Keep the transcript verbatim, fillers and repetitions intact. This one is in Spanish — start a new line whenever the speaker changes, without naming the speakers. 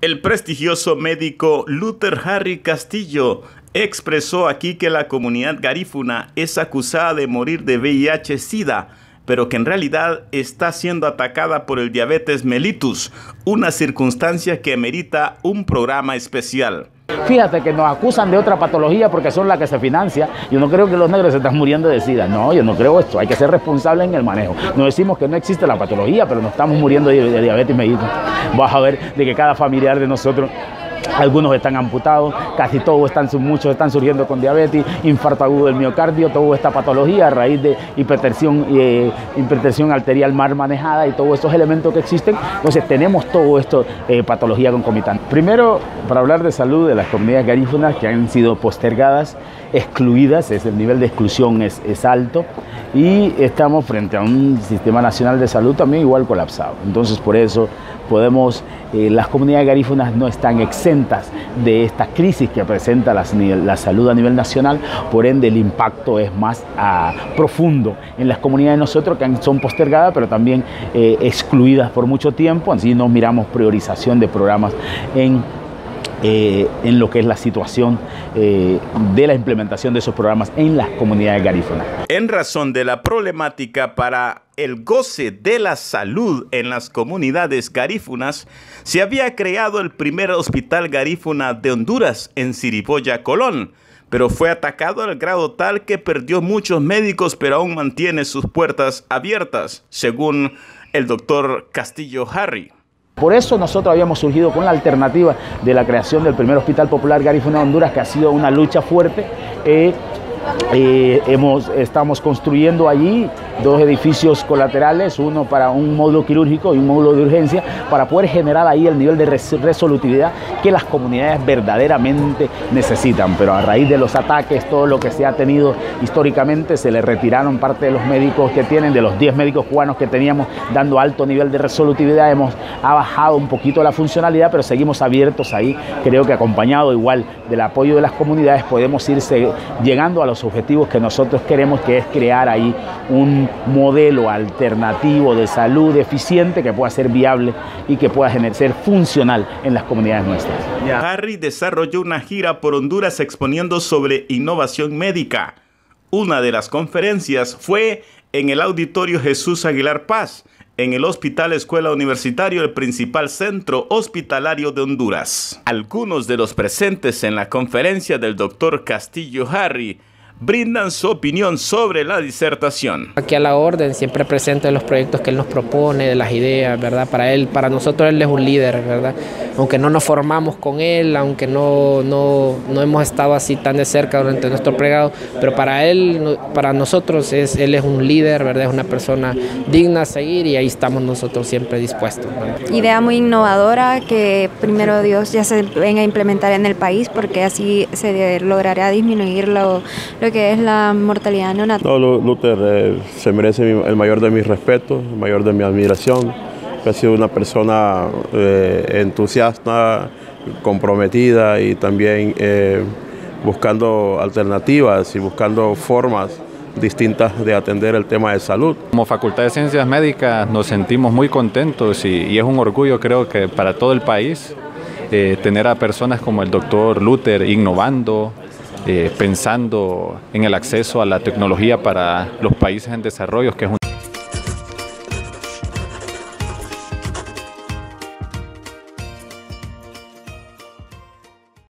El prestigioso médico Luther Harry Castillo expresó aquí que la comunidad garífuna es acusada de morir de V I H SIDA, pero que en realidad está siendo atacada por el diabetes mellitus, una circunstancia que merita un programa especial.
Fíjate que nos acusan de otra patología porque son las que se financia. Yo no creo que los negros se están muriendo de SIDA. No, yo no creo esto. Hay que ser responsable en el manejo. No decimos que no existe la patología, pero no estamos muriendo de, de diabetes mellitus. Vas a ver de que cada familiar de nosotros, algunos están amputados, casi todos están, muchos están surgiendo con diabetes, infarto agudo del miocardio, toda esta patología a raíz de hipertensión, eh, hipertensión arterial mal manejada y todos estos elementos que existen. Entonces tenemos todo esto, eh, patología concomitante. Primero, para hablar de salud de las comunidades garífunas que han sido postergadas, excluidas, es, el nivel de exclusión es, es alto y estamos frente a un sistema nacional de salud también igual colapsado. Entonces por eso podemos, eh, las comunidades garífunas no están exentas de esta crisis que presenta la, la salud a nivel nacional, por ende el impacto es más ah, profundo en las comunidades de nosotros que son postergadas, pero también eh, excluidas por mucho tiempo. Así nos miramos priorización de programas en Eh, en lo que es la situación eh, de la implementación de esos programas en las comunidades garífunas.
En razón de la problemática para el goce de la salud en las comunidades garífunas, se había creado el primer hospital garífuna de Honduras en Siriboya, Colón, pero fue atacado al grado tal que perdió muchos médicos, pero aún mantiene sus puertas abiertas, según el doctor Castillo Harry.
Por eso nosotros habíamos surgido con la alternativa de la creación del primer Hospital Popular Garífuna de Honduras, que ha sido una lucha fuerte. Eh, eh, hemos, estamos construyendo allí dos edificios colaterales, uno para un módulo quirúrgico y un módulo de urgencia, para poder generar ahí el nivel de res resolutividad que las comunidades verdaderamente necesitan. Pero a raíz de los ataques, todo lo que se ha tenido históricamente, se le retiraron parte de los médicos que tienen, de los diez médicos cubanos que teníamos dando alto nivel de resolutividad. Hemos ha bajado un poquito la funcionalidad, pero seguimos abiertos ahí. Creo que acompañado igual del apoyo de las comunidades podemos irse llegando a los objetivos que nosotros queremos, que es crear ahí un modelo alternativo de salud eficiente que pueda ser viable y que pueda ser funcional en las comunidades nuestras.
Harry desarrolló una gira por Honduras exponiendo sobre innovación médica. Una de las conferencias fue en el Auditorio Jesús Aguilar Paz, en el Hospital Escuela Universitario, el principal centro hospitalario de Honduras. Algunos de los presentes en la conferencia del doctor Castillo Harry brindan su opinión sobre la disertación.
Aquí a la orden, siempre presente de los proyectos que él nos propone, de las ideas, ¿verdad? Para él, para nosotros él es un líder, ¿verdad? Aunque no nos formamos con él, aunque no, no, no hemos estado así tan de cerca durante nuestro pregado, pero para él, para nosotros es, él es un líder, ¿verdad? Es una persona digna a seguir y ahí estamos nosotros siempre dispuestos, ¿verdad?
Idea muy innovadora que primero Dios ya se venga a implementar en el país, porque así se logrará disminuir lo, lo que es la mortalidad neonatal.
No, Luther eh, se merece el mayor de mis respetos, el mayor de mi admiración. Ha sido una persona eh, entusiasta, comprometida y también eh, buscando alternativas y buscando formas distintas de atender el tema de salud.
Como Facultad de Ciencias Médicas nos sentimos muy contentos y, y es un orgullo, creo que para todo el país, eh, tener a personas como el doctor Luther innovando, Eh, pensando en el acceso a la tecnología para los países en desarrollo, que es un